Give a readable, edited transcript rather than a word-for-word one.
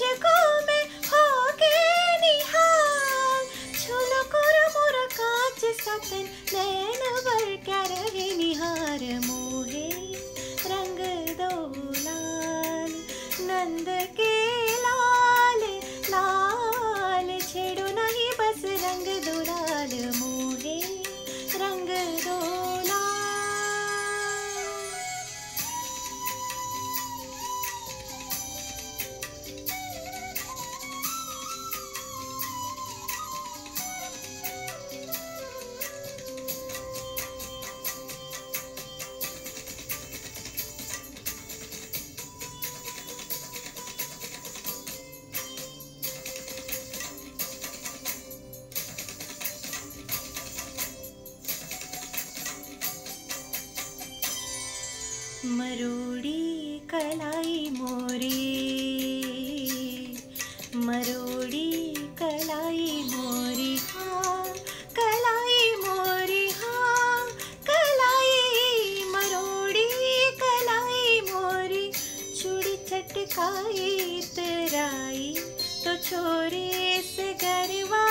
तुझको मैं होके निहाल छुलो कोर मोर कांच सतन नैन वर क्या रहे निहार मोहे रंग दो लाल नंद के लाल लाल छेड़ो नहीं बस रंग दो लाल मोहे रंग दो लाल। मरोड़ी कलाई मोरी मरोड़ी कलाई मोरी हाँ कलाई मोरी हाँ कलाई मरोड़ी कलाई मोरी चूड़ी चटकाई तराई तो छोरे से गरवा